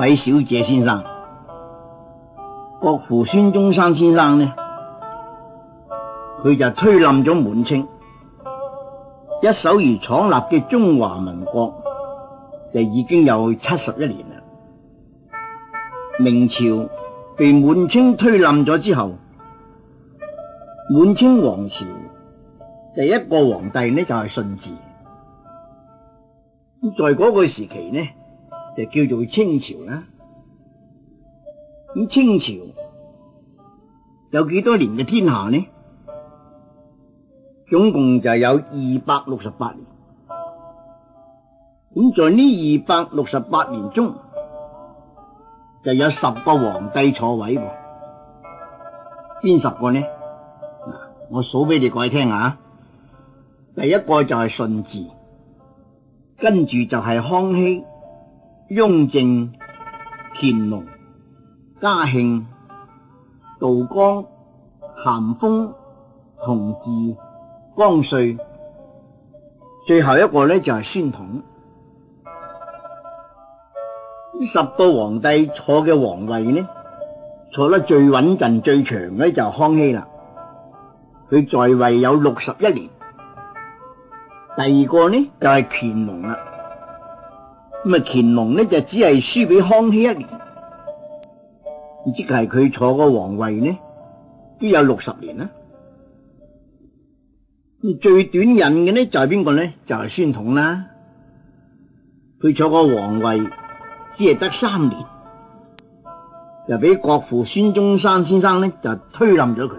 位小姐先生，國父孫中山先生呢，佢就推冧咗滿清，一手而創立嘅中華民國就已經有71年啦。明朝被滿清推冧咗之後，滿清王朝第一個皇帝呢就係順治。咁在嗰個時期呢，就叫做清朝啦。咁清朝有幾多年嘅天下呢？總共就有268年。咁在呢268年中，就有10個皇帝坐位喎。邊10個呢？嗱，我數俾你各位聽下。第一個就係順治，跟住就係康熙、雍正、乾隆、嘉慶、道光、咸豐、同治、光緒，最後一個呢就係宣統。呢10個皇帝坐嘅皇位呢，坐得最穩陣最長嘅就係康熙啦，佢在位有61年。第二個呢就係乾隆啦，咁啊乾隆呢就只係輸俾康熙1年，即係佢坐個皇位呢都有60年啦。咁最短任嘅呢就係邊個呢？就係宣統啦，佢坐個皇位只係得3年，就俾國父孫中山先生呢就推冧咗佢。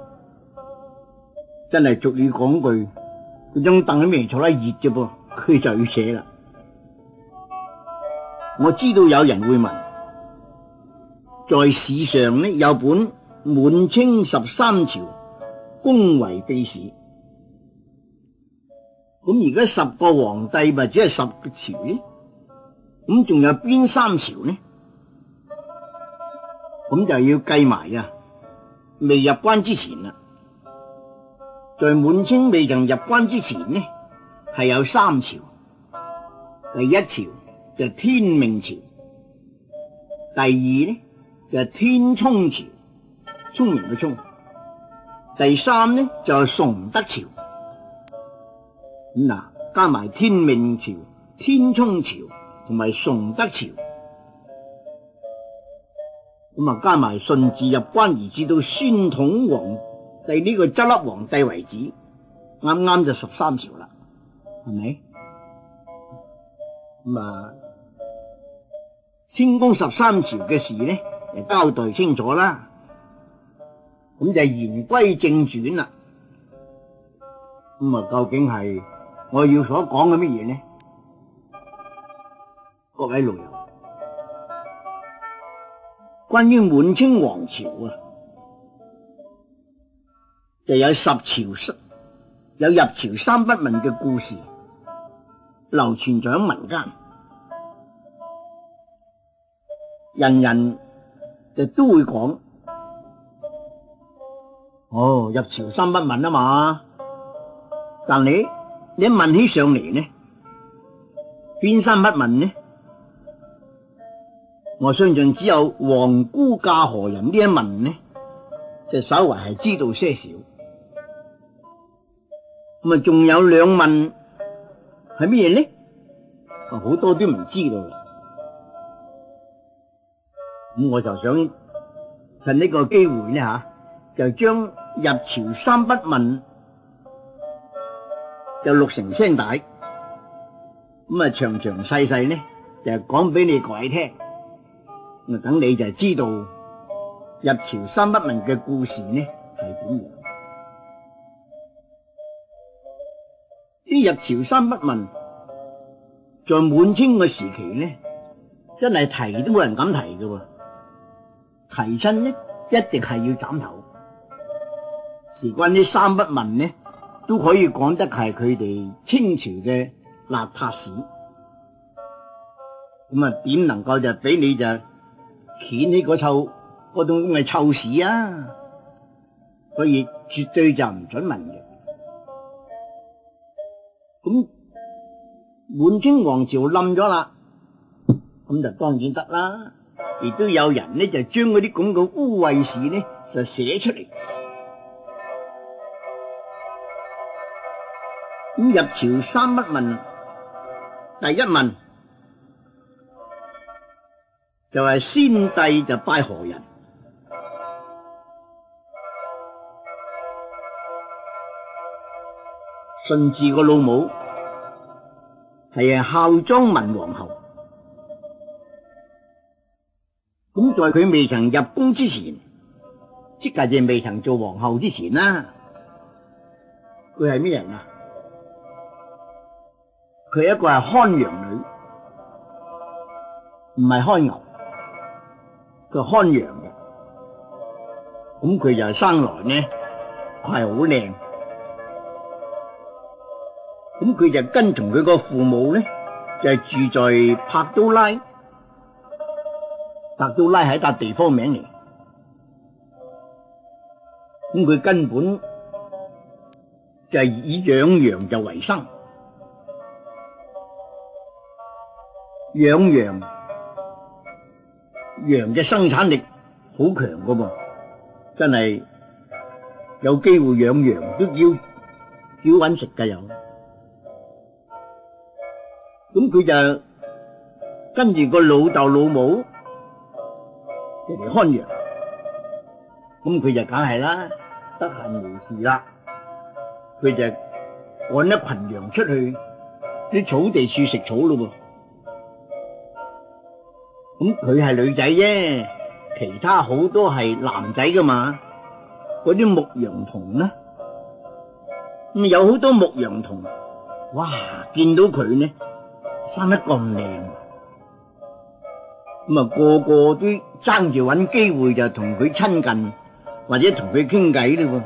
真係俗語講句，嗰張凳都未坐得熱啫噃，佢就要扯啦。我知道有人會問，在史上呢有本滿清13朝宮闈秘史，咁而家10個皇帝咪只係10個朝呢？咁仲有邊3朝呢？咁就要計埋啊，未入關之前啦。在滿清未曾入關之前呢，係有3朝。第一朝就天命朝，第二呢就天聰朝，聰明嘅聰，第三呢就係崇德朝。咁嗱，加埋天命朝、天聰朝同埋崇德朝，咁啊加埋順治入關而至到宣統皇帝呢個執笠皇帝為止，啱啱就13朝啦，係咪？咁啊，清宮13朝嘅事呢，就交代清楚啦。咁就言歸正傳啦。咁啊，究竟係我要所講嘅乜嘢呢？各位老友，關於滿清王朝啊，就有10朝有入朝3不問嘅故事，流傳在民間，人人就都會講。哦，入朝3不問啊嘛，但你一問起上嚟呢，邊3不問呢？我相信只有皇姑嫁何人呢一問呢，就稍為係知道些少。咁啊，仲有2問係乜嘢呢？好多都唔知道啦。咁我就想趁呢個機會呢就將入朝3不問就錄成聲帶，咁啊詳詳細細呢就講俾你各位聽。咁等你就知道入朝3不問嘅故事呢係點樣。啲入朝3不問在滿清嘅時期呢，真係提都冇人敢提嘅喎，提親呢一定係要斬頭。事關呢3不問呢，都可以講得係佢哋清朝嘅邋遢史。咁啊，點能夠就俾你就掀起嗰種咁嘅臭屎啊！所以絕對就唔准問嘅。咁滿清王朝冧咗啦， 咁就當然得啦。亦都有人呢，就將嗰啲咁嘅污穢事呢就寫出嚟。咁入朝三不問，第一問就係先帝就拜何人？順治個老母係孝莊文皇后。咁在佢未曾入宮之前，即係未曾做皇后之前啦，佢係咩人啊？佢一個係看羊女，唔係看牛，佢看羊嘅。咁佢就生來呢係好靚，咁佢就跟從佢個父母呢，就係住在柏都拉。柏都拉係一笪地方名嚟，咁佢根本就係以養羊就為生，養羊嘅生產力好強噶噃，真係有機會養羊都叫搵食噶有，咁佢就跟住個老豆老母嚟看羊，咁佢就梗係啦，得閒無事啦，佢就趕一群羊出去啲草地處食草咯噃。咁佢係女仔啫，其他好多係男仔噶嘛。嗰啲牧羊童呢，咁有好多牧羊童，哇！見到佢呢，生得咁靚。咁啊，個個都爭住揾機會就同佢親近，或者同佢傾偈嘞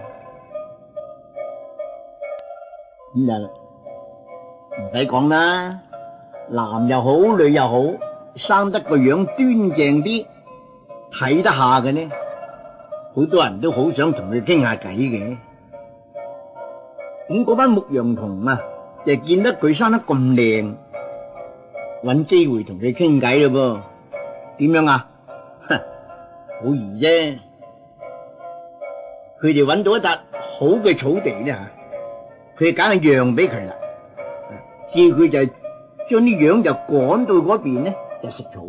喎。咁就唔使講啦，男又好，女又好，生得個樣端正啲，睇得下嘅呢，好多人都好想同佢傾下偈嘅。咁嗰班牧羊童啊，就見得佢生得咁靚，揾機會同佢傾偈咯噃。點樣啊？好易啫！佢哋揾到一笪好嘅草地咧，佢梗係讓俾佢啦，叫佢就將啲羊就趕到嗰邊咧，就食草。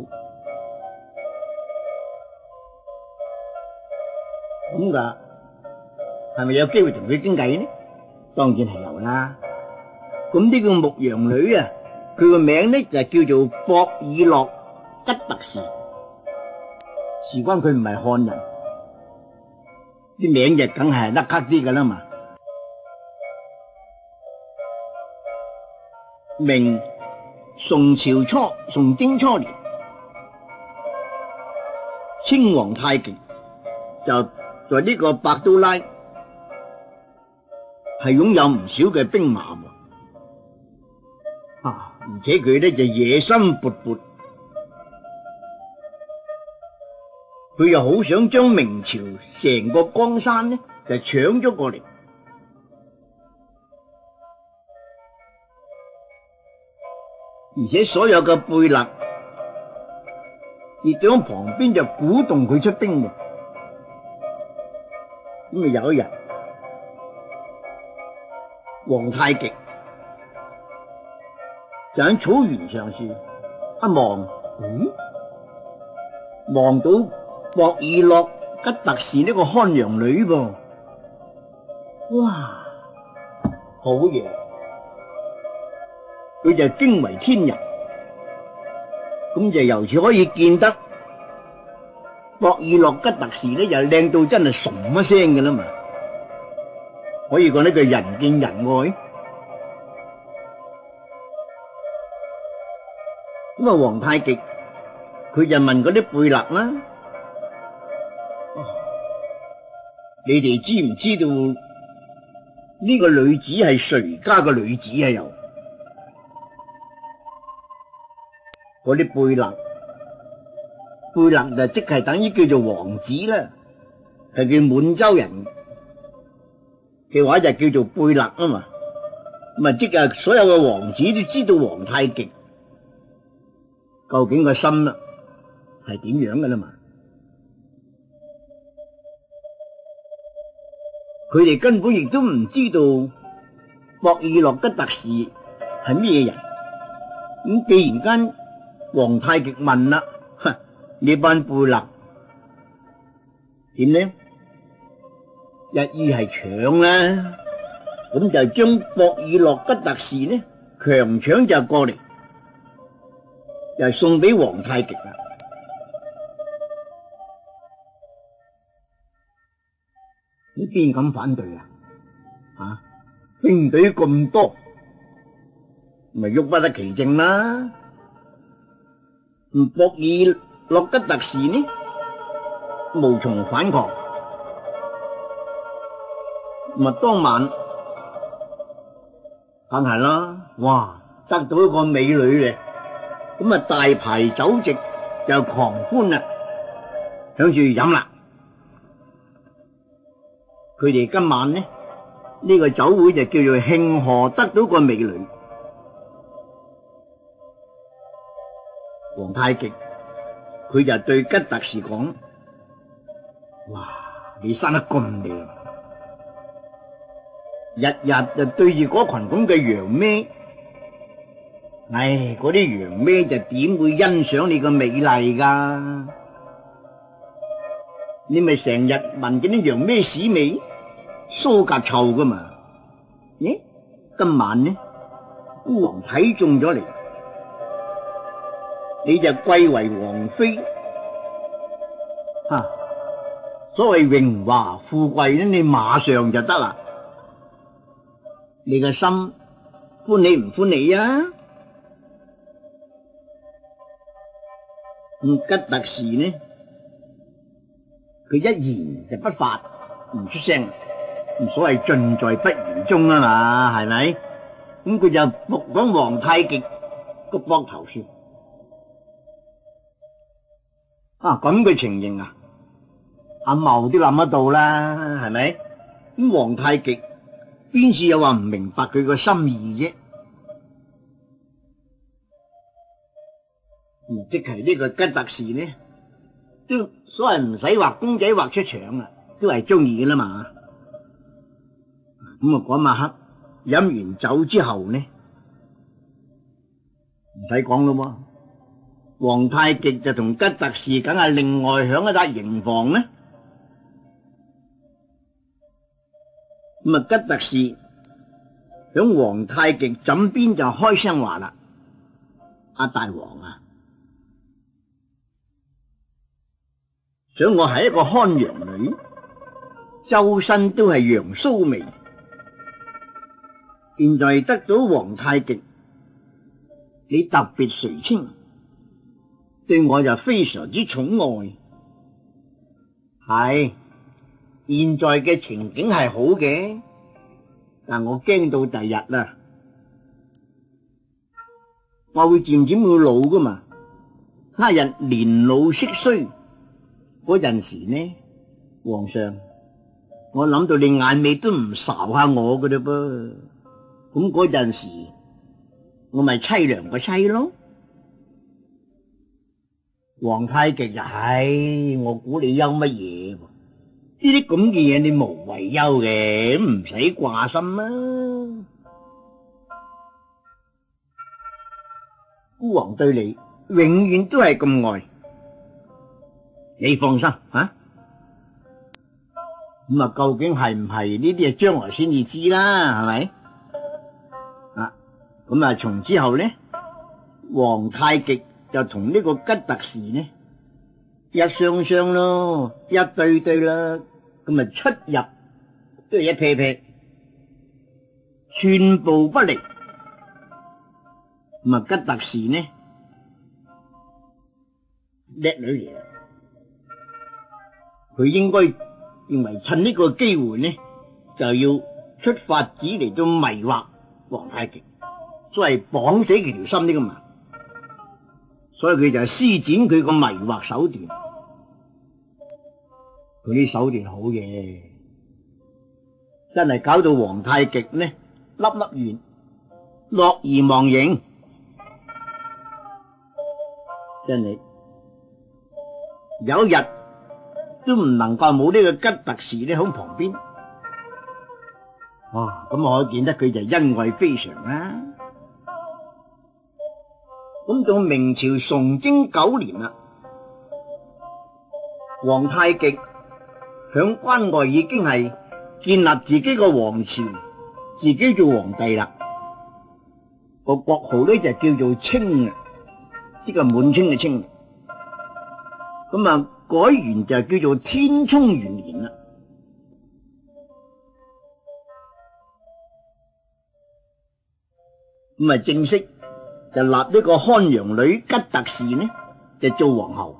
咁噶，係咪有機會同佢傾偈呢？當然係有啦。咁呢個牧羊女啊，佢個名咧就叫做博爾諾吉特氏。事關佢唔係漢人，啲名就梗係甩咳啲噶啦嘛。明宋朝崇禎初年，清皇太極就在呢個柏都拉係擁有唔少嘅兵馬喎，而且佢咧就野心勃勃。佢又好想將明朝成個江山呢就搶咗過嚟，而且所有嘅貝勒亦都喺旁邊就鼓動佢出兵喎。咁啊有一日，皇太極就喺草原上處一望，望到博爾諾吉特氏呢個看羊女噃，哇，好嘢！佢就驚為天人，咁就由此可以見得博爾諾吉特氏呢，又靚到真係唰一聲嘅啦嘛，可以講呢個人見人愛。咁啊，皇太極佢就問嗰啲貝勒啦。你哋知唔知道呢個女子係誰家嘅女子啊？又嗰啲貝勒就即係等於叫做王子啦，係叫滿洲人嘅話就叫做貝勒啊嘛。咁啊，即係所有嘅王子都知道皇太極究竟個心係點樣嘅啦嘛？佢哋根本亦都唔知道博爾諾吉特氏係咩人。咁既然間皇太極問啦，呢班貝勒點呢？一於係搶啦，咁就將博爾諾吉特氏呢強搶就過嚟，就送俾皇太極啦。你邊敢反對啊？兵隊咁多，咪喐不得其政啦。博爾諾吉特氏呢，無從反抗。咁當晚梗係啦，哇，得到一個美女咧，咁大排酒席就狂歡啦，響住飲啦。佢哋今晚呢，呢個酒會就叫做慶賀得到個美女。皇太極佢就對吉特氏講：哇，你生得咁靚，日日就對住嗰群咁嘅羊咩，唉，嗰啲羊咩就點會欣賞你個美麗噶？你咪成日聞見啲羊咩屎味，蘇格臭噶嘛？咦，今晚呢，孤王睇中咗你，你就貴為王妃，所謂榮華富貴咧，你馬上就得啦。你個心歡喜唔歡喜啊？吉特氏呢，佢一言就不發，唔出聲，所謂盡在不言中啊嘛，係咪？咁佢就伏喺皇太極個膊頭上。咁嘅情形阿茂都諗得到啦，係咪？咁皇太極邊次又話唔明白佢個心意啫？即係呢個吉特氏呢，都所謂唔使畫公仔畫出腸啊，都係中意嘅啦嘛。咁嗰晚黑飲完酒之後呢，唔使講咯，皇太極就同吉特氏梗係另外響一笪營房呢。咁吉特氏響皇太極枕邊就開聲話啦：大王啊，想我係一個看羊女，周身都係羊鬚味，現在得到皇太極你特別垂青，對我就非常之寵愛。係，現在嘅情景係好嘅，但我驚到第日啦，我會漸漸會老噶嘛。他日年老色衰嗰陣時呢，皇上，我諗到你眼尾都唔睄下我噶啦噃，咁嗰陣時我咪凄涼個凄咯。皇太極就係，我估你憂乜嘢？呢啲咁嘅嘢你無謂憂嘅，唔使掛心啦。孤王對你永遠都係咁愛，你放心啊。咁究竟係唔係呢啲嘢將來先至知啦，係咪？咁從之後呢，皇太極就同呢個吉特氏呢一雙雙咯，一對對啦，咁出入都係一撇撇，寸步不離。咁吉特氏呢叻女嚟，佢應該認為趁呢個機會呢，就要出法子嚟到迷惑皇太極，所謂綁死佢條心呢個嘛。所以佢就施展佢個迷惑手段，佢啲手段好嘅，真係搞到皇太極呢粒粒圓，樂而忘形。 真係有一日都唔能夠冇呢個吉特氏咧喺旁邊。哇！咁可見得佢就恩惠非常啦。咁到明朝崇禎9年啦，皇太極響關外已經係建立自己個皇朝，自己做皇帝啦。個國號咧就叫做清啊，即係滿清嘅清。咁啊改元就叫做天聰元年啦。咁啊正式就立呢個漢陽女吉特氏呢就做皇后。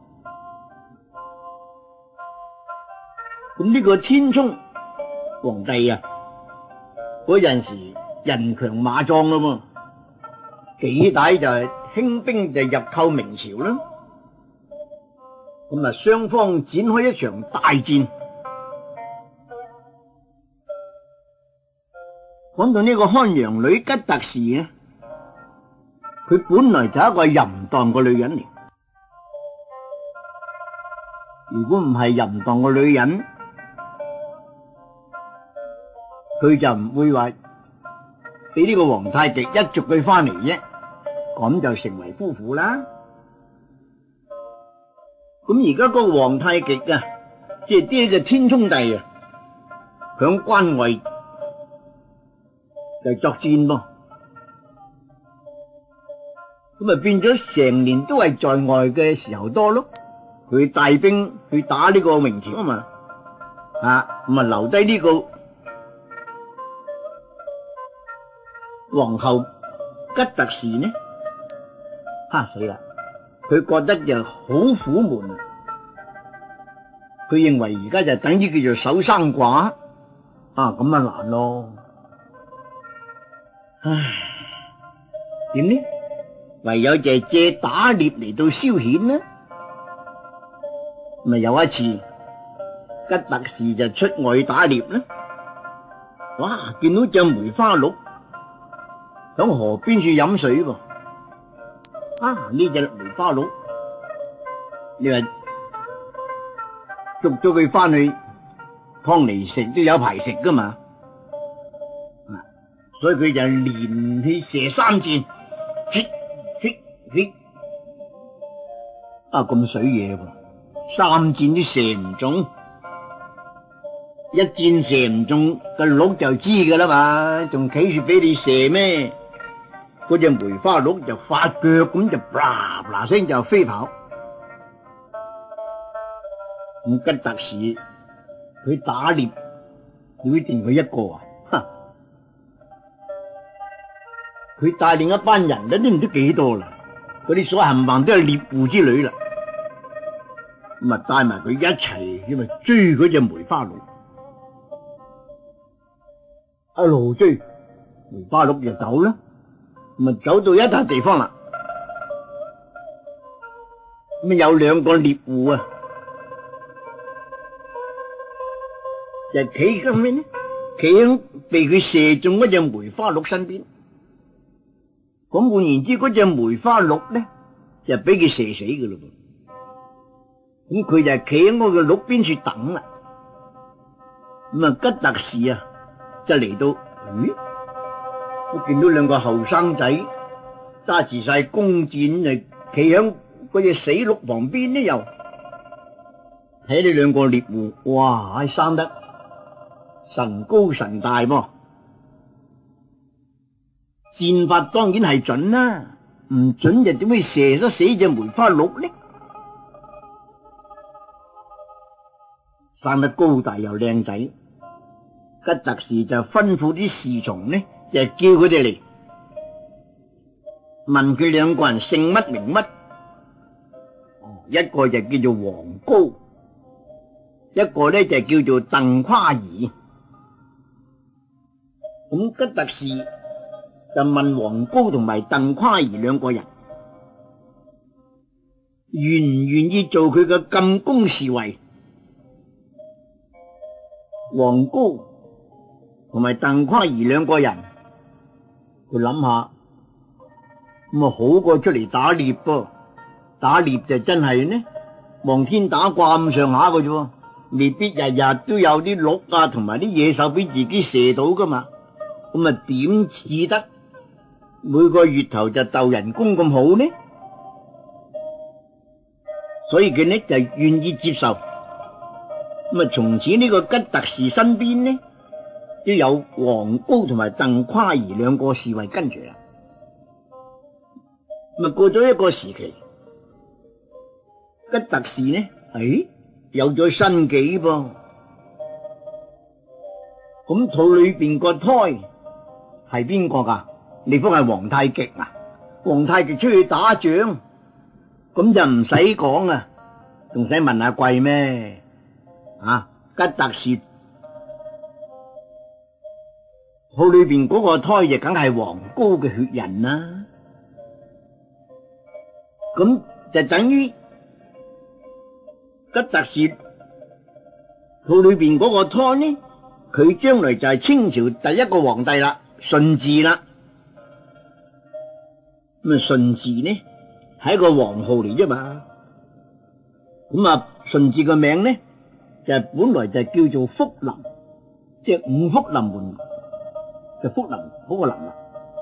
咁呢個天聰皇帝啊，嗰陣時人強馬壯啦嘛，幾大就係興兵就入寇明朝啦。咁啊雙方展開一場大戰。講到呢個漢陽女吉特氏呢，佢本來就係一個淫蕩嘅女人嚟。如果唔係淫蕩嘅女人，佢就唔會話俾呢個皇太極一捉佢翻嚟啫，咁就成為夫婦啦。咁而家個皇太極啊，即係呢個天聰帝啊，響關外就作戰噃。咁啊變咗成年都係在外嘅時候多咯。佢帶兵去打呢個明朝啊嘛，咁啊留低呢個皇后吉特氏呢，死啦！佢覺得就好苦悶啊。佢認為而家就等於叫做守生寡，咁啊難咯。點呢？唯有就係借打獵嚟到消遣啦。咪有一次，吉特氏就出外打獵啦。哇！見到隻梅花鹿響河邊處飲水噃。呢隻梅花鹿，你話捉咗佢翻去劏嚟食都有排食噶嘛。所以佢就連去射3箭，咁水嘢喎，3箭都射唔中，1箭射唔中個鹿就知噶啦嘛，仲企住俾你射咩？嗰隻梅花鹿就發腳咁就嗱嗱聲就飛跑。咁吉特氏佢打獵會定佢一個啊？佢帶領一班人都唔知幾多啦，嗰啲所冚唪唥都係獵戶之類啦。咁啊帶埋佢一齊，因為追嗰隻梅花鹿，一路追梅花鹿就走啦。咁啊走到一笪地方啦，咁有2個獵戶啊，就企喺邊呢？企喺被佢射中嗰隻梅花鹿身邊。咁換言之，嗰隻梅花鹿呢就俾佢射死㗎咯噃。咁佢就企喺我嘅鹿邊處等啦。咁啊吉特氏啊就嚟到，我見到2個後生仔揸住晒弓箭，就企喺嗰隻死鹿旁邊呢，又睇呢2個獵戶，哇！生得神高神大噃。箭法當然係準啦，唔準就點會射得死隻梅花鹿呢？生得高大又靚仔，吉特氏就吩咐啲侍從呢，就叫佢哋嚟問佢2個人姓乜名乜。一個就叫做黃高，一個呢就叫做鄧夸兒。咁吉特氏就問黃高同埋鄧夸兒2個人願唔願意做佢嘅禁宮侍衛。黃高同埋鄧夸兒2個人，佢諗下咁啊好過出嚟打獵噃。 打獵就真係呢，望天打卦咁上下嘅啫，未必日日都有啲鹿啊同埋啲野獸俾自己射到噶嘛。咁啊點似得每個月頭就鬥人工咁好呢？所以佢呢就願意接受。咁啊從此呢個吉特氏身邊呢都有王高同埋鄧夸兒兩個侍衛跟住啦。咁啊過咗一個時期，吉特氏呢有咗身紀噃。咁肚裏邊個胎係邊個噶？你方係皇太極啊？皇太極出去打仗，咁就唔使講啊，仲使問阿貴咩？啊，吉特氏肚裏邊嗰個胎就梗係皇高嘅血人啦。咁就等於吉特氏肚裏邊嗰個胎呢，佢將來就係清朝第一個皇帝啦，順治啦。咁啊順治呢係一個皇號嚟啫嘛。咁啊順治個名呢就本來就叫做福臨，即係五福臨門嘅福臨嗰個臨啦。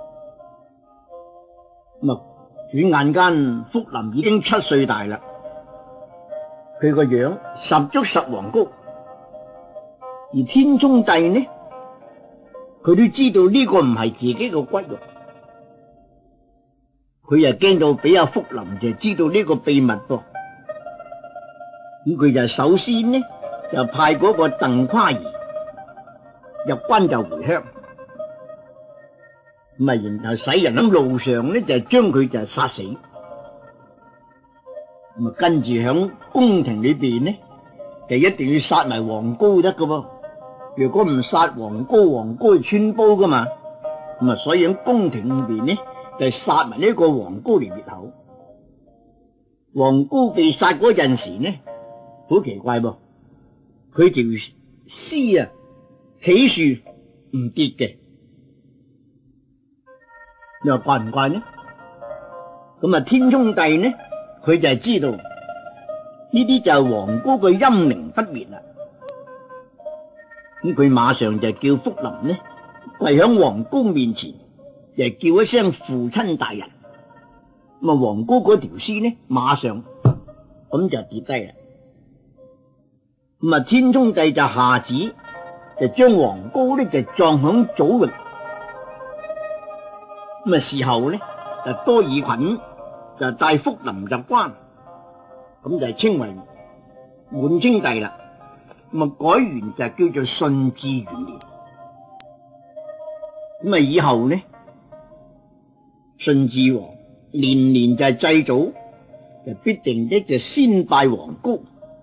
咁啊轉眼間福臨已經7歲大啦，佢個樣十足十皇高。而天宗帝呢，佢都知道呢個唔係自己個骨肉，佢又驚到俾阿福臨就知道呢個秘密噃。咁佢就首先呢就派嗰個鄧夸兒入關就回鄉，咁啊然後使人喺路上呢就將佢就殺死。咁啊跟住響宮廷裏邊呢就一定要殺埋皇高得噶噃。如果唔殺皇高，皇高係穿煲噶嘛。咁啊所以喺宮廷裏邊呢就殺埋呢個皇高嚟滅口。皇高被殺嗰陣時呢好奇怪噃，佢條絲啊起樹唔跌嘅，你話怪唔怪呢？咁啊天宗帝呢佢就係知道呢啲就係皇高嘅陰靈不滅啦。咁佢馬上就叫福臨呢跪響皇高面前，就叫一聲父親大人。咁啊皇高嗰條絲呢馬上咁就跌低啦。咁啊天宗帝就下旨就將皇高呢就葬響祖域。咁啊事後呢就多爾袞就帶福臨入關，咁就稱為滿清帝啦。咁啊改元就叫做順治元年。咁啊以後呢順治王年年就係祭祖，就必定呢就先拜皇高。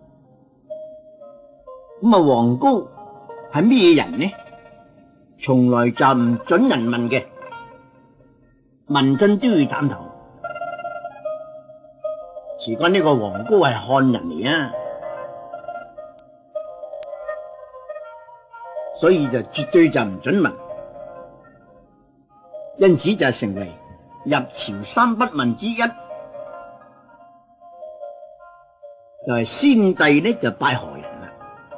咁啊皇高係咩人呢？從來就唔准人問嘅，問親都要斬頭。事關呢個皇高係漢人嚟啊，所以就絕對就唔准問，因此就成為入朝三不問之一。就係先帝呢就拜何人啦。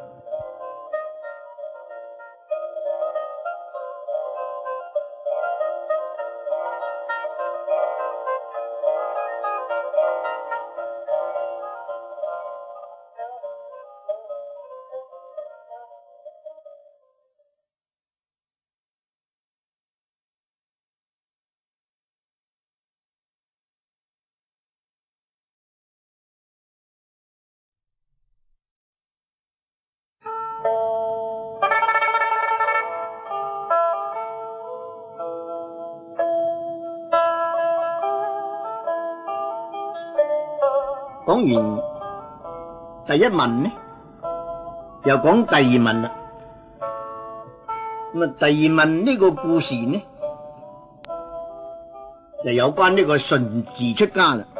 講完第一問呢，又講第二問啦。咁啊，第二問呢個故事呢，就有關呢個順治出家啦。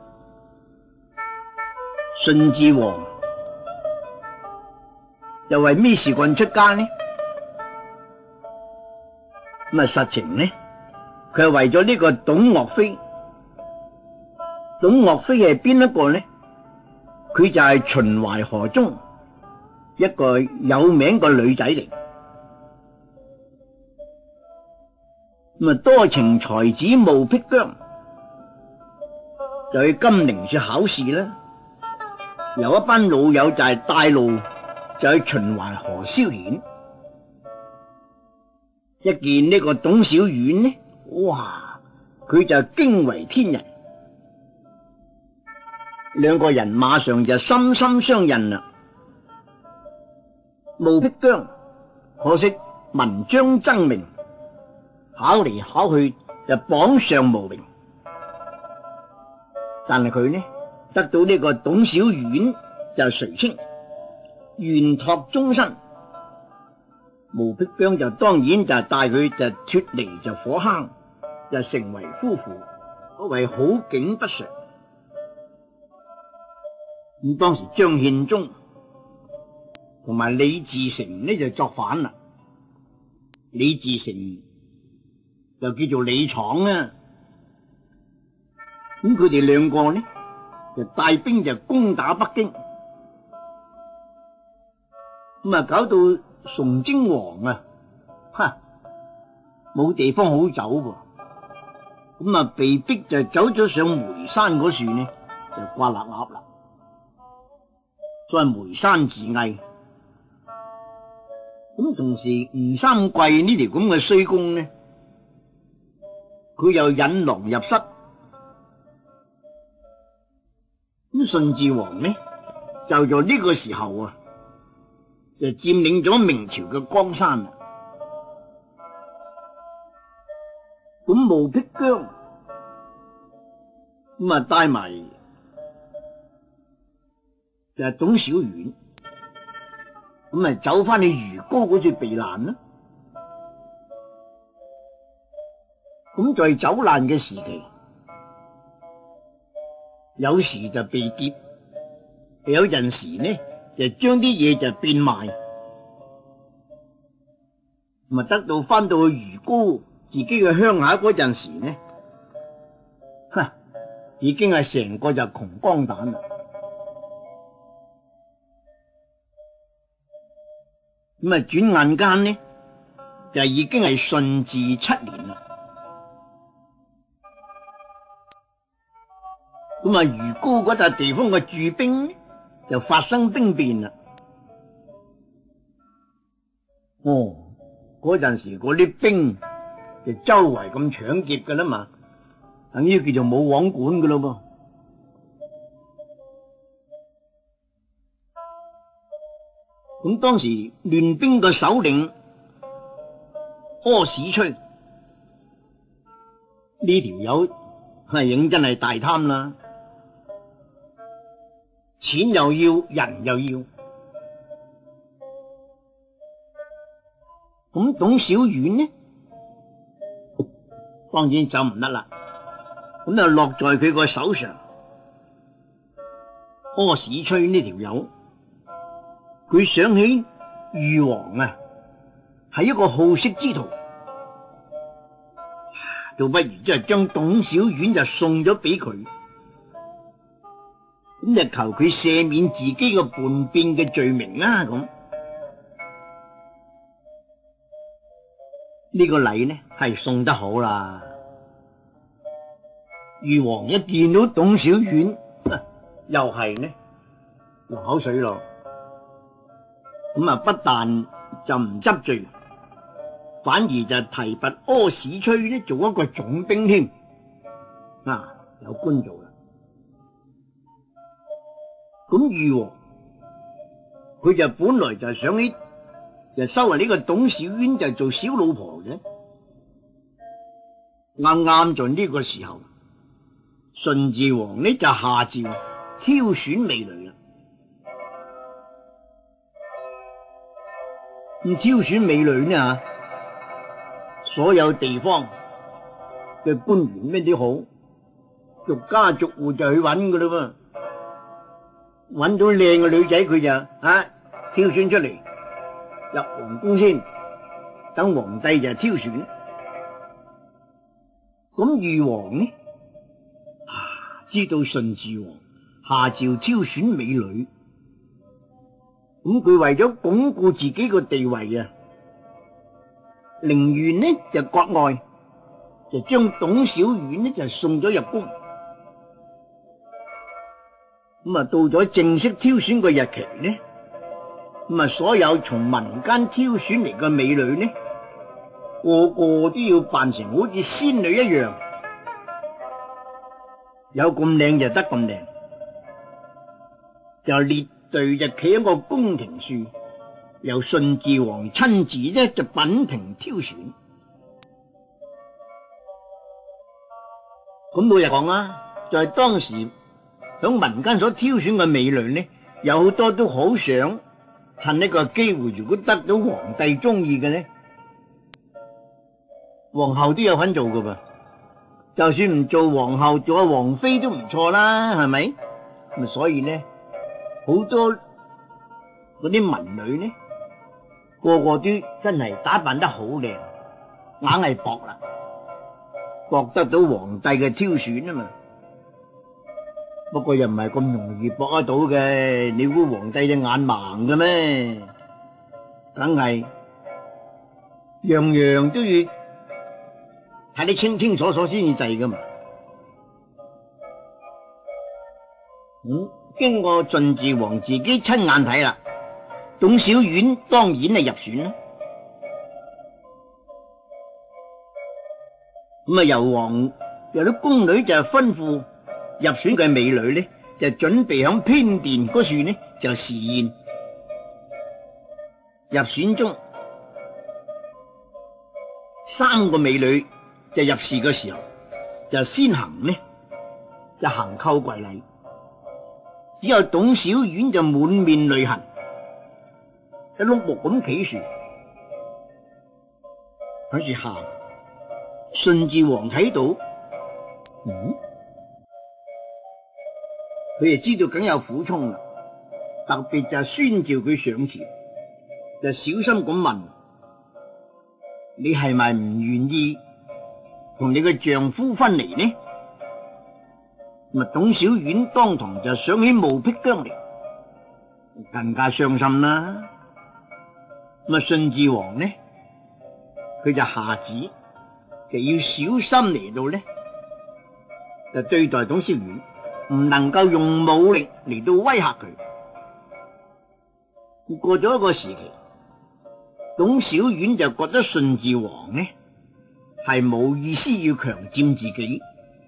順治王又為咩事幹出家呢？咁啊，實情呢，佢係為咗呢個董鄂妃咁岳飛係邊一個呢？佢就係秦淮河中一個有名個女仔嚟。咁啊，多情才子冒辟疆就去金陵去考試啦。有一班老友就係帶路就去秦淮河消遣。一見呢個董小宛呢，哇！佢就驚為天人，兩個人馬上就心心相印啦。冒辟疆可惜文章爭鳴，考嚟考去就榜上無名，但係佢呢得到呢個董小宛就垂青，願託終身。冒辟疆就當然就帶佢就脫離就火坑，就成為夫婦，可謂好景不常。咁當時張獻忠同埋李自成呢就作反啦。李自成就叫做李昶啦。咁佢哋兩個呢就帶兵就攻打北京，咁啊搞到崇禎王啊，冇地方好走噃，咁啊被逼就走咗上煤山嗰處呢，就掛臘鴨啦。所謂煤山自縊。咁同時吳三桂呢條咁嘅衰公呢，佢又引狼入室。咁順治王呢就在呢個時候啊，就佔領咗明朝嘅江山啦。咁冒辟疆咁啊帶埋就係董小宛，咁咪走翻去魚高嗰處避難啦。咁在走難嘅時期，有時就被劫，有陣時呢就將啲嘢就變賣，咁啊得到翻到去魚高自己嘅鄉下嗰陣時呢，已經係成個就窮光蛋啦。咁啊轉眼間呢就已經係順治7年啦。咁啊魚高嗰笪地方嘅駐兵就發生兵變啦。嗰陣時嗰啲兵就周圍咁搶劫噶啦嘛，等於叫做冇王管噶咯噃。咁當時亂兵嘅首領柯士崔呢條友係認真係大貪啦，錢又要，人又要。咁董小宛呢，當然走唔得啦，咁就落在佢個手上。柯士崔呢條友，佢想起裕王啊係一個好色之徒，倒不如即係將董小宛就送咗俾佢，咁就求佢赦免自己嘅叛變嘅罪名啦。咁呢個禮呢係送得好啦。裕王一見到董小宛，又係呢流口水咯。咁啊不但就唔執罪，反而就提拔柯士崔呢做一個總兵添。有官做啦。咁裕王佢就本來就想起就收埋呢個董小宛就做小老婆嘅。啱啱在呢個時候，順治王呢就下詔挑選美女啦。咁挑選美女呢，所有地方嘅官員咩都好，逐家逐戶就去揾噶啦喎，揾到靚嘅女仔佢就挑選出嚟入皇宮先，等皇帝就挑選。咁裕王呢知道順治王下詔挑選美女，咁佢為咗鞏固自己個地位啊，寧願呢就割愛，就將董小宛呢就送咗入宮。咁啊，到咗正式挑選個日期呢，咁啊，所有從民間挑選嚟嘅美女呢，個個都要扮成好似仙女一樣，有咁靚就得咁靚，就列隊就企喺個宮廷樹，由順治王親自呢就品評挑選。咁老實講啊，在當時響民間所挑選嘅美女呢，有好多都好想趁呢個機會，如果得到皇帝中意嘅呢，皇后都有份做噶噃。就算唔做皇后，做個皇妃都唔錯啦，係咪？咁所以呢，好多嗰啲民女呢，個個都真係打扮得好靚，硬係搏啦，搏得到皇帝嘅挑選啊嘛。不過又唔係咁容易搏得到嘅，你估皇帝隻眼盲嘅咩？梗係樣樣都要睇得清清楚楚先至制噶嘛。經過順治王自己親眼睇啦，董小宛當然係入選啦。咁啊，由啲宮女就吩咐入選嘅美女呢，就準備響偏殿嗰處呢就試宴。入選中3個美女就入侍嘅時候，就先行呢就行叩跪禮，只有董小宛就滿面淚痕，一碌木咁企住喺住喊。順治王睇到，佢就知道梗有苦衷啦，特別就宣召佢上前，就小心咁問：你係咪唔願意同你嘅丈夫分離呢？咁啊，董小宛當堂就想起冒辟疆嚟，更加傷心啦。咁啊，順治王呢，佢就下旨，就要小心嚟到呢，就對待董小宛，唔能夠用武力嚟到威嚇佢。過咗一個時期，董小宛就覺得順治王呢係冇意思要強佔自己，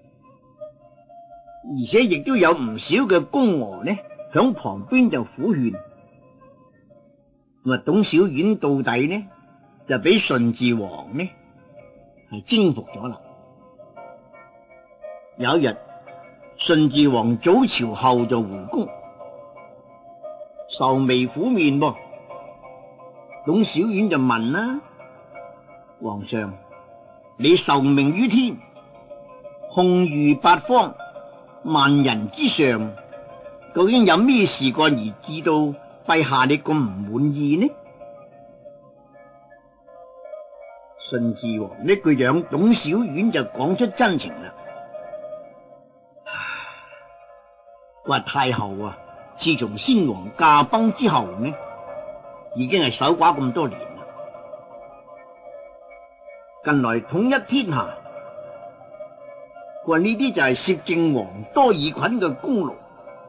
而且亦都有唔少嘅宮娥呢響旁邊就苦勸。咁啊，董小宛到底呢就俾順治王呢係征服咗啦。有一日，順治王早朝後就回宮，愁眉苦面噃。董小宛就問啦：皇上，你受命於天，控御八方，萬人之上，究竟有咩事幹而致到陛下你咁唔滿意呢？順治王呢句樣，董小宛就講出真情啦。話太后啊，自從先皇駕崩之後呢，已經係守寡咁多年啦。近來統一天下，話呢啲就係攝政王多爾袞嘅功勞。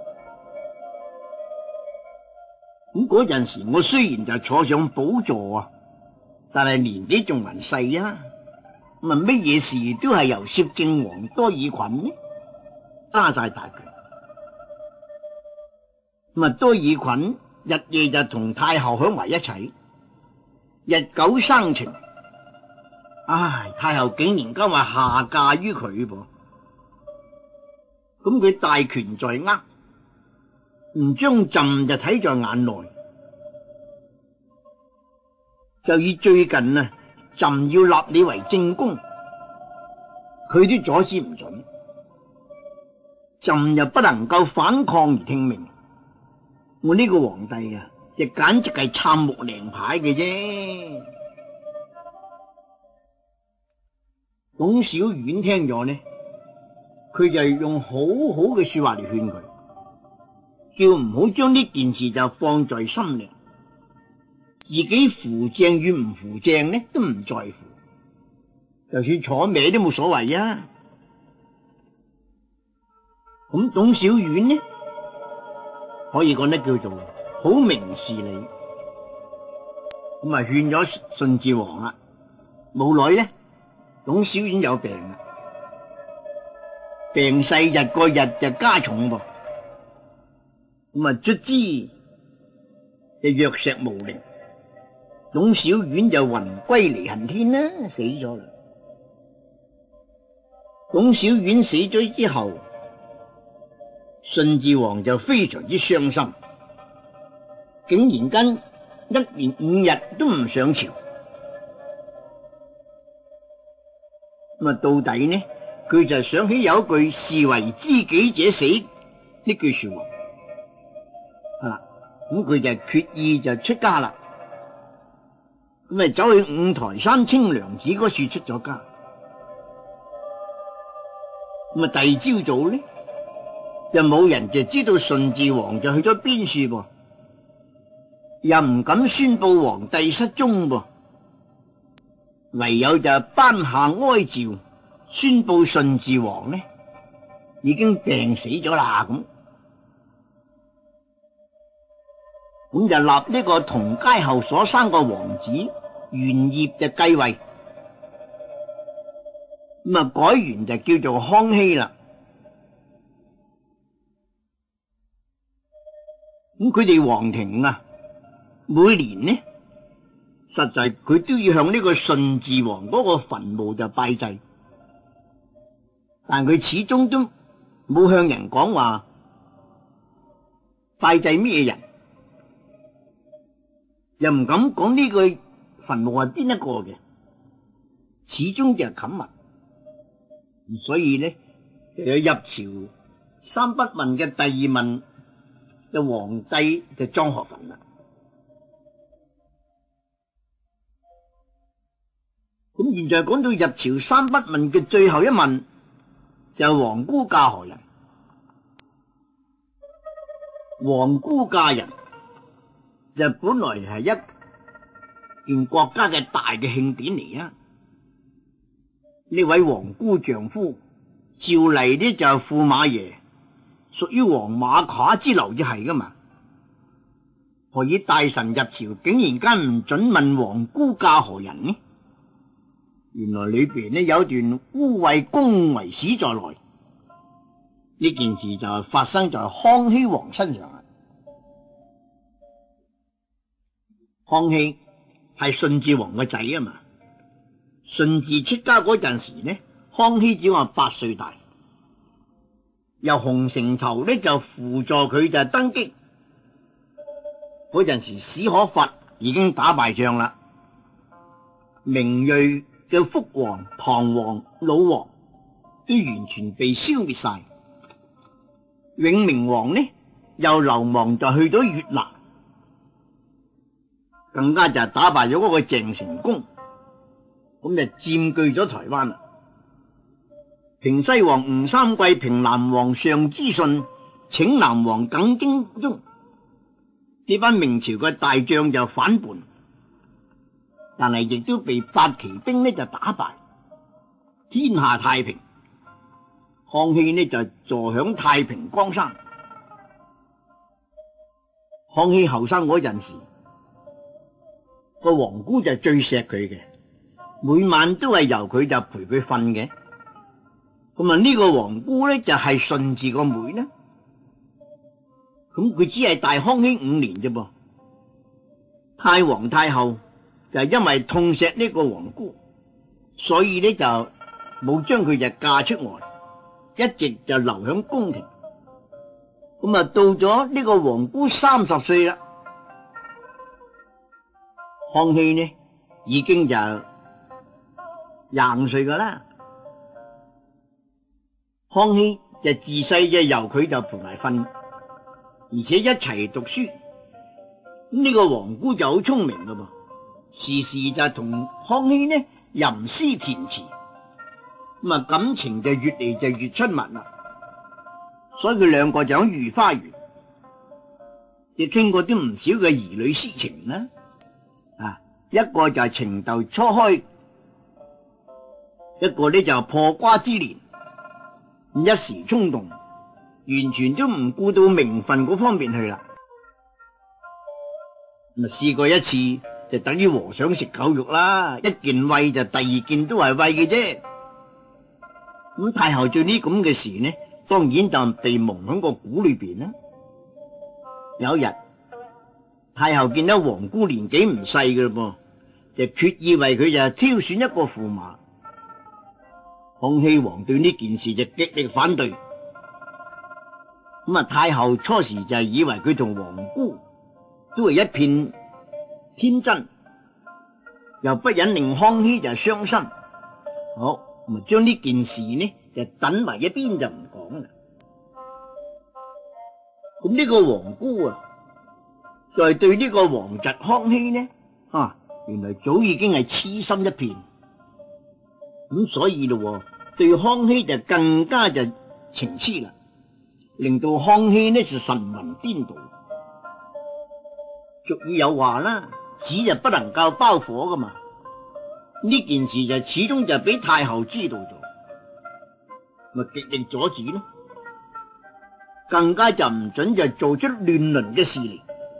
咁嗰陣時，我雖然就坐上寶座啊，但係年紀仲還細啊。咁啊，乜嘢事都係由攝政王多爾袞呢揸晒大權。咁啊，多爾袞日夜就同太后響埋一齊，日久生情。唉，太后竟然今日下嫁於佢噃，咁佢大權在握，唔將朕就睇在眼內，就以最近啊，朕要立你為正宮，佢都阻止唔准，朕又不能夠反抗而聽命。我呢個皇帝啊，就簡直係參目靚牌嘅啫。董小宛聽咗呢， 佢就用好好嘅說話嚟勸佢，叫唔好將呢件事就放在心裏，自己扶正與唔扶正呢都唔在乎，就算坐歪都冇所謂啊。咁董小宛呢，可以講得叫做好明事理，咁啊勸咗順治王啦。冇耐呢，董小宛有病啦，病勢日過日就加重噃，咁啊卒之就藥石無靈，董小宛就魂歸離恨天啦，死咗啦。董小宛死咗之後，順治王就非常之傷心，竟然間1年5日都唔上朝。咁啊，到底呢？佢就想起有一句士為知己者死呢句說話，係啦，咁佢就決意就出家啦。咁啊，走去五台山清涼寺嗰處出咗家。咁啊，第二朝早呢，就冇人就知道順治王就去咗邊處噃，又唔敢宣布皇帝失蹤噃。唯有就頒下哀詔，宣布順治王呢已經病死咗啦。咁就立呢個同階後所生個王子玄燁就繼位，咁啊改元就叫做康熙啦。咁佢哋皇庭啊，每年呢，實在佢都要向呢個順治王嗰個墳墓就拜祭，但佢始終都冇向人講話拜祭咩人，又唔敢講呢個墳墓係邊一個嘅，始終就係冚密。所以呢，就有入朝三不問嘅第二問，就皇帝就莊學墳啦。咁現在講到入朝三不問嘅最後一問，就係皇姑嫁何人。皇姑嫁人就本來係一件國家嘅大嘅慶典嚟啊！呢位皇姑丈夫照例呢就係駙馬爺，屬於黃馬褂之流就係噶嘛，何以大臣入朝竟然間唔准問皇姑嫁何人呢？原來裏邊呢有一段污穢宮闈史在內，呢件事就係發生在康熙王身上啦。康熙係順治王個仔啊嘛，順治出家嗰陣時呢，康熙只話8歲大，由洪承疇呢就輔助佢就登基。嗰陣時史可法已經打敗仗啦，明銳嘅福王、唐王、老王都完全被消滅晒。永明王呢又流亡就去咗越南，更加就打敗咗嗰個鄭成功，咁就佔據咗台灣啦。平西王吳三桂、平南王尚之順、請南王耿精忠呢班明朝嘅大將就反叛，但係亦都被八旗兵呢就打敗，天下太平。康熙呢就坐享太平江山。康熙後生嗰陣時，個皇姑就最錫佢嘅，每晚都係由佢就陪佢瞓嘅。咁啊呢個皇姑呢就係順治個妹呢，咁佢只係大康熙5年啫噃。太皇太后就因為痛錫呢個皇姑，所以呢就冇將佢就嫁出外，一直就留響宮廷。咁啊到咗呢個皇姑30歲啦，康熙呢已經就25歲噶啦。康熙就自細就由佢就陪埋瞓，而且一齊讀書。呢個皇姑就好聰明噶噃，時時就同康熙呢吟詩填詞， 咁啊感情就越嚟就越親密啦。所以佢兩個就喺御花園，亦傾過啲唔少嘅兒女私情啦。一個就係情竇初開，一個呢就係破瓜之年，一時衝動，完全都唔顧到名分嗰方面去啦。咁試過一次就等於和尚食狗肉啦，一件喂就第二件都係喂嘅啫。咁太后做呢咁嘅事呢，當然就被蒙喺個鼓裏邊啦。有一日，太后見到皇姑年紀唔細嘅噃，就決意為佢就挑選一個駙馬。康熙皇對呢件事就極力反對。咁啊，太后初時就係以為佢同皇姑都係一片天真，又不忍令康熙就傷心。好，咁啊將呢件事呢就等埋一邊就唔講啦。咁呢個皇姑啊，就係對呢個皇侄康熙呢，原來早已經係痴心一片。咁所以咯，對康熙就更加就情痴啦，令到康熙呢就神魂顛倒。俗語有話啦，紙就不能夠包火噶嘛。呢件事就始終就俾太后知道咗，咪極力阻止咯，更加就唔准就做出亂倫嘅事嚟。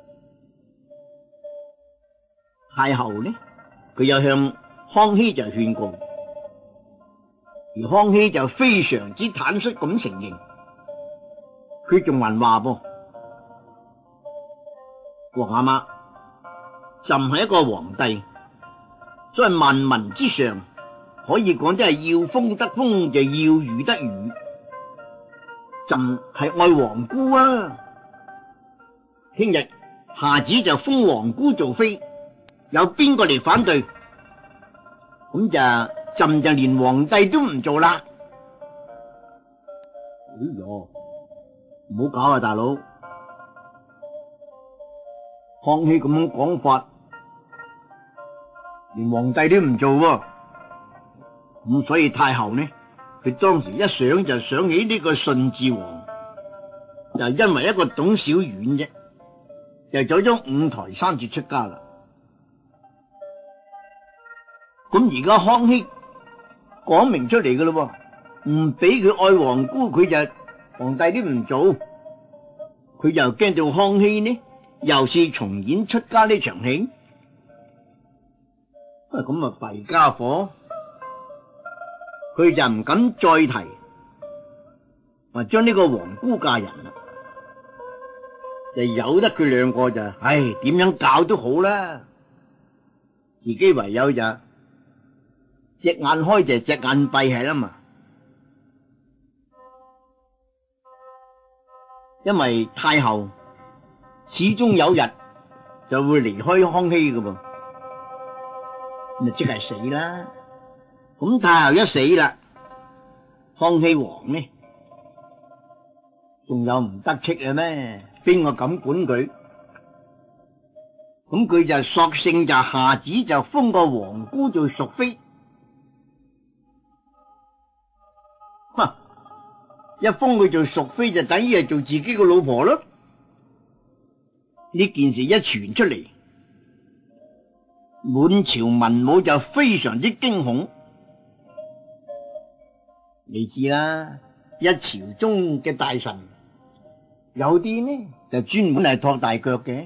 太后呢，佢又向康熙就勸告，而康熙就非常之坦率咁承認。佢仲還話噃，皇阿媽，朕係一個皇帝，所謂萬民之上，可以講即係要風得風，就要雨得雨。朕係愛皇姑啊！聽日下旨就封皇姑做妃，有邊個嚟反對？咁就朕就連皇帝都唔做啦。哎呀，唔好搞啊，大佬！康熙咁樣講法，連皇帝都唔做喎。咁所以太后呢，佢當時一想就想起呢個順治王，就因為一個董小宛啫，就走咗五台山節出家啦。咁而家康熙講明出嚟嘅咯，唔俾佢愛皇姑，佢就皇帝都唔做。佢又驚到康熙呢，又是重演出家呢場戲。咁啊弊家伙，佢就唔敢再提，話將呢個皇姑嫁人啦，就由得佢兩個就，點樣搞都好啦，自己唯有就隻眼開就隻眼閉係啦嘛。因為太后始終有日就會離開康熙㗎噃，咁即係死啦。咁太后一死啦，康熙皇呢仲有唔得戚嘅咩？邊個敢管佢？咁佢就索性就下旨就封個皇姑做淑妃。一封佢做淑妃就等於係做自己個老婆咯。呢件事一傳出嚟，滿朝文武就非常之驚恐。你知啦，一朝中嘅大臣，有啲呢就專門係托大腳嘅，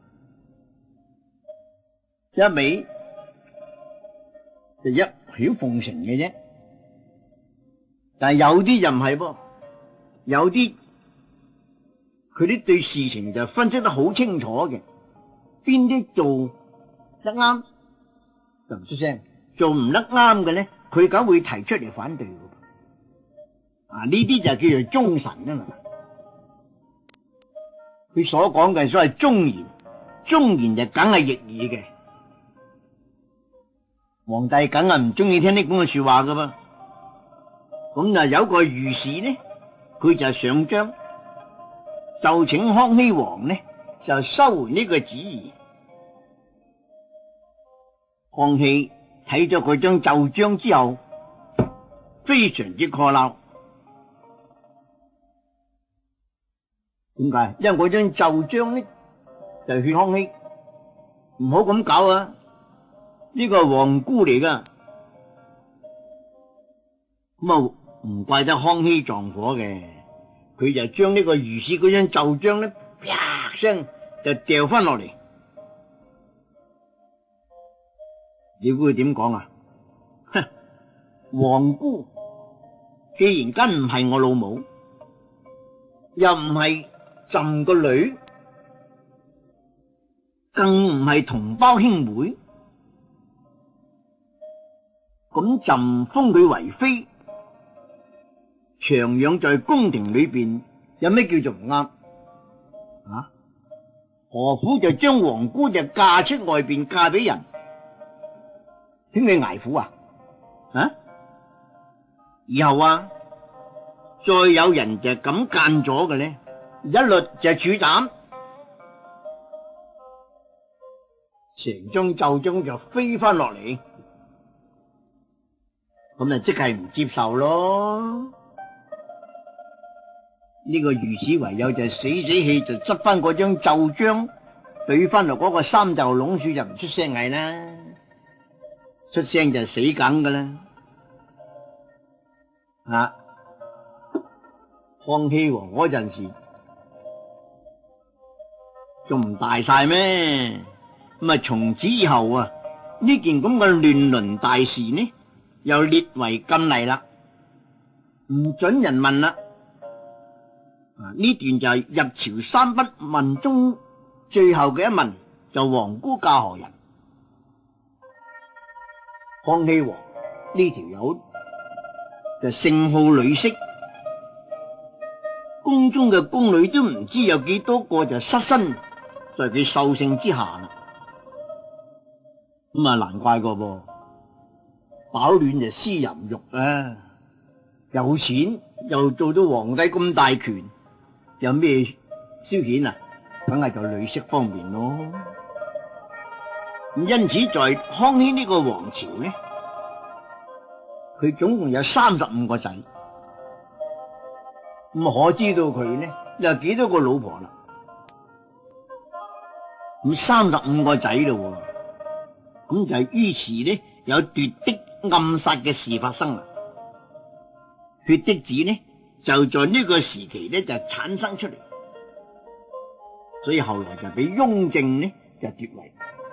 一味就一曉奉承嘅啫。但係有啲就唔係噃，有啲佢啲對事情就分析得好清楚嘅，邊啲做得啱就唔出聲，做唔得啱嘅咧，佢梗會提出嚟反對。呢啲就叫做忠臣啊嘛。佢所講嘅所謂忠言，忠言就梗係逆耳嘅。皇帝梗係唔中意聽呢咁嘅說話噶噃。咁啊有個御史呢，佢就上章就請康熙皇呢就收回呢個旨意。康熙睇咗佢張奏章之後， 非常之 call 鬧。點解？因為嗰張奏章呢就勸康熙唔好咁搞啊！呢個係皇姑嚟噶，咁啊唔怪得康熙撞火嘅，佢就將呢個御史嗰張奏章咧，啪聲就掉翻落嚟。你估佢點講啊？哼，皇姑既然間唔係我老母，又唔係朕個女，更唔係同胞兄妹，咁朕封佢為妃，長養在宮廷裏邊，有咩叫做唔啱啊？何苦就將皇姑就嫁出外邊，嫁俾人，添你捱苦啊？啊！以後啊，再有人就咁間咗嘅咧，一律就處斬，成張奏章就飛翻落嚟，咁就即係唔接受咯。呢個御史唯有就死氣就執翻嗰張奏章，對翻落嗰個三袖櫳樹就唔出聲係啦，出聲就死梗噶啦。啊！康熙皇嗰陣時仲唔大晒咩？咁啊，從此以後啊，呢件咁嘅亂倫大事呢，又列為禁例啦，唔准人問啦。啊，呢段就係入朝三不問中最後嘅一問，就皇姑嫁何人？康熙皇呢條友就性好女色，宮中嘅宮女都唔知有幾多個就失身在佢獸性之下啦。咁啊，難怪個噃，飽暖就思淫欲啊！有錢又做到皇帝咁大權，有咩消遣啊？梗係在女色方面咯。咁因此在康熙呢個王朝呢，佢總共有35個仔，咁可知道佢呢有幾多個老婆啦？咁35個仔咯，咁就於是呢有奪嫡暗殺嘅事發生啦。血滴子呢就在呢個時期呢就產生出嚟，所以後來就俾雍正呢就奪位。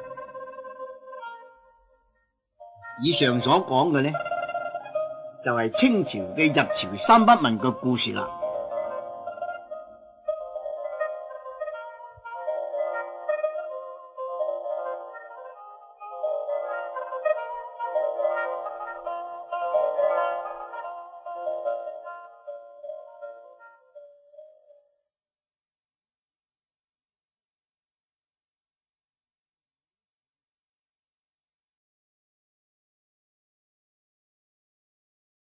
以上所講嘅呢，就係清朝嘅入朝三不問嘅故事啦。